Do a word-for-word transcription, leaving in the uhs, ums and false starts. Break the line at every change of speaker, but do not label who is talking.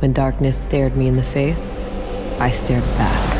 When darkness stared me in the face, I stared back.